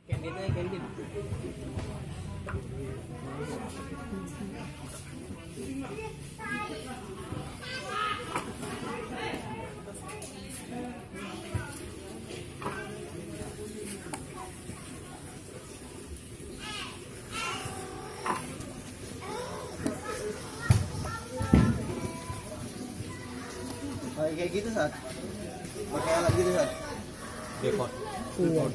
Kendin. Kayak gitu saat pakai alat gitu saat Depot. Iya.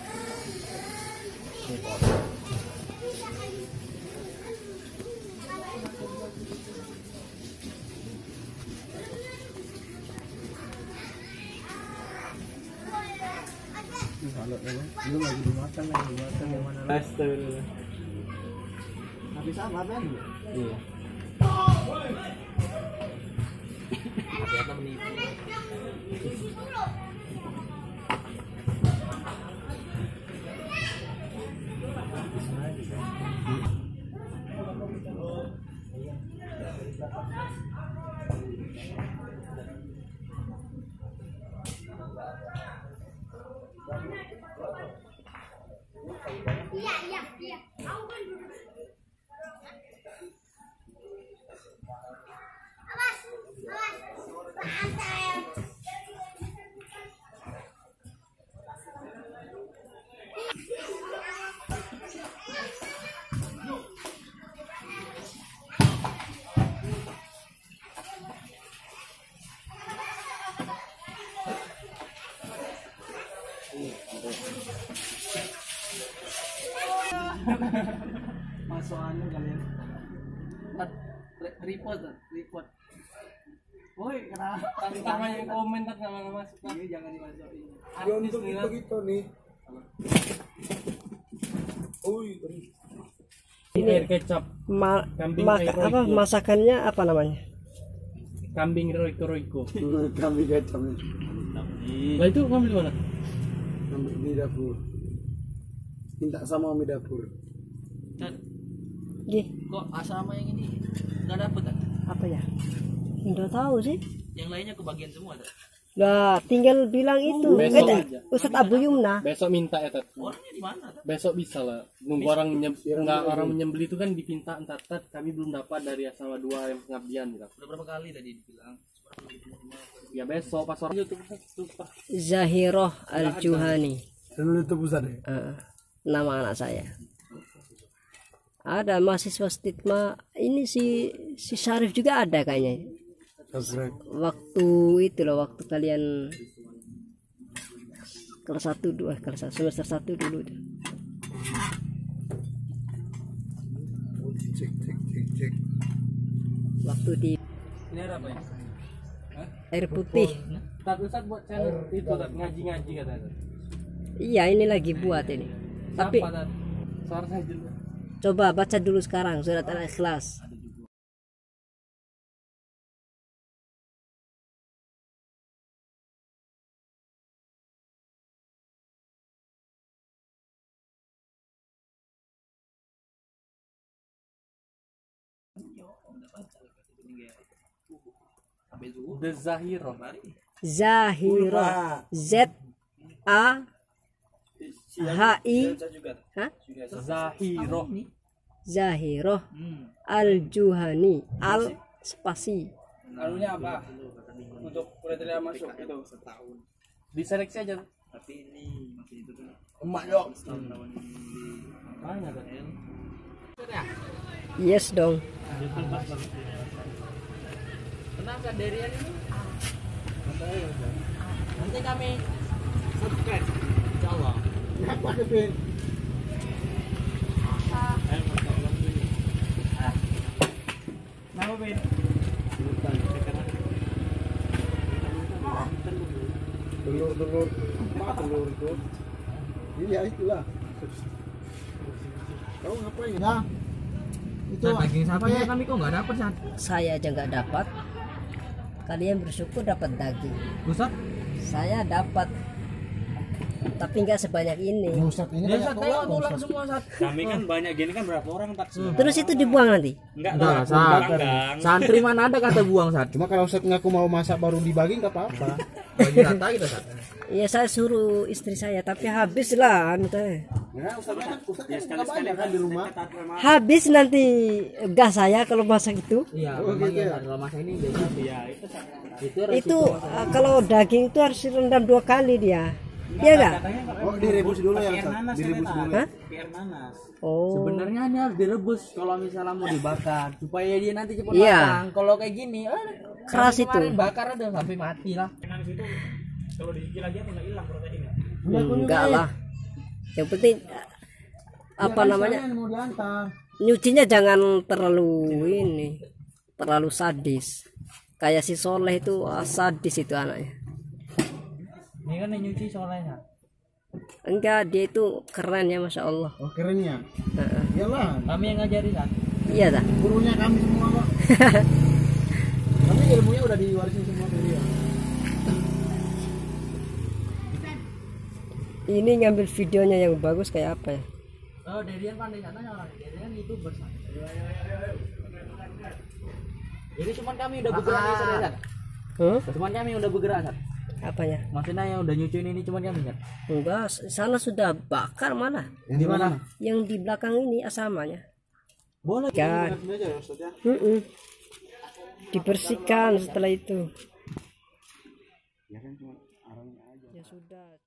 kalau belum lagi dimakan yang mana lagi. Astagfirullah. Habis apa kan? Iya. Ternyata menipu. Iya. Awas. Santai. Masukannya kalian. Report. Woi, kenapa? Pertama yang komen tak nggak masuk. Ini jangan dimasukin. Artis nih lah. Begitu nih. Ini air kecap. Kambing Apa masakannya apa namanya? Kambing roiko. Kambing kecap nih. Lah itu ngambil di mana? Kambing di dapur. Minta sama Om di dapur. Gih, Kok asrama yang ini nggak dapet kan? apa ya? Nggak tahu sih. Yang lainnya kebagian semua tak? Lah, tinggal bilang itu. Besok aja. Ustadz Abu Yumna. Besok minta ya tat. Orangnya di mana? Tak? Besok bisa lah. Nunggu orang orang menyembeli itu kan dipinta entar kami belum dapat dari asrama 2 yang pengabdian gitu. Udah berapa kali tadi dibilang? Ya besok pas orang YouTube Pak. Zahiroh Al-Juhani. Channel YouTube Ustaz ya? Nama anak saya. Ada mahasiswa stigma ini si Syarif juga ada kayaknya. Subscribe. Waktu itu loh, waktu kalian kelas 1 2 kelas 1 semester 1 dulu tuh. Cek. Waktu di Ini ada apa ya? air putih. Ustaz buat channel itu ngaji katanya. Iya, ini lagi buat ini. Tapi Siapa, Tat? Suara saya jelas. coba baca dulu sekarang surat Al-Ikhlas. The Zahiro. Zahirah. Z A H I Hah? Zahiro. Zahiroh Al-Juhani. Al spasi. Anunya apa? Untuk kriteria masuk itu setahun. Diseleksi aja. Tapi ini masih itu tuh. Emak yuk. Mana kan? Yes dong. Tenang kan Derian ini. Nanti kami subscribe. Insyaallah. Apa Kevin? Nama Ben. Telur. Apa telur itu? Iya itulah. Kau ngapain? Ya. Itu Daging sapi ya kami kok nggak dapat Sat. Saya aja nggak dapat. Kalian bersyukur dapat daging. Ustaz? Saya dapat tapi nggak sebanyak ini. Ustadz ini Ya Sat, tengok tulang semua Sat. Kami kan banyak gini kan berapa orang tak semua. Terus itu dibuang nanti. Enggak Enggak, lah, Sat. Gang. Santri mana ada kata buang Sat. Cuma kalau Ustadz ngaku mau masak baru dibagi nggak apa-apa. Bagi rata gitu Sat. Iya saya suruh istri saya, tapi habis lah anu teh. Ya Ustadz Ya kan sekali-sekali banyak kan di rumah. Habis nanti gas saya kalau masak itu. Iya, Oh, memang gitu ya ya? kalau masa ini biasa. Iya, itu Itu Itu kalau daging itu harus direndam 2 kali dia. Iya enggak? Oh, direbus dulu ya, Pakai air Ustadz. nanas Direbus kan, dulu. Hah? pakai air nanas. Oh. sebenarnya ini harus direbus kalau misalnya mau dibakar supaya dia nanti cepat Iya. matang. Kalau kayak gini, Keras sampai itu. kemarin bakar ada sampai mati lah. Nanas itu kalau digigil lagi apa enggak hilang proteinnya? Enggak lah. Yang penting apa namanya? Mau diantar. Nyucinya jangan terlalu ini, terlalu sadis. Kayak si Soleh itu sadis itu anaknya. Ini kan yang nyuci soalnya. Enggak, dia itu keren ya, masya Allah. Oh, kerennya. Heeh. Iyalah, Kami yang ngajarin Sat. Iya dah. gurunya kami semua kok. Tapi ilmunya udah diwarisin semua dari dia. Ini ngambil videonya yang bagus kayak apa ya? Oh, Derian pandai katanya orang. Derian YouTuber Sat. Jadi cuman kami udah bergerak nih Sat. Huh? Cuman kami udah bergerak Sat. Apanya? Maksudnya yang udah nyuciin ini cuman kami Sat. Enggak, sana sudah bakar mana? Di mana? Yang di belakang ini asamanya. Boleh. Kan. Ini aja ya, Ustadz ya. Dibersihkan setelah itu. Ya kan cuma arangnya aja. Ya sudah.